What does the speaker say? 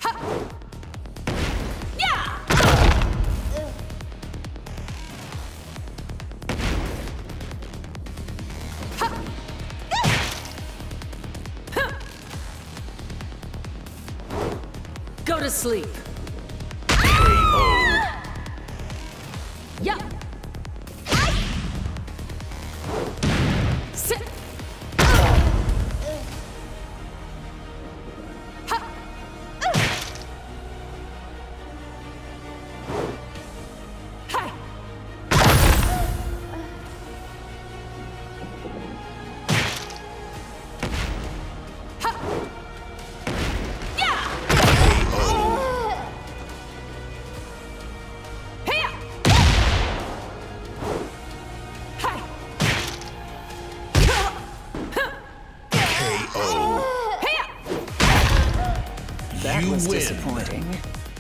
Go to sleep. KO. Yeah. Sit. That You was win. disappointing.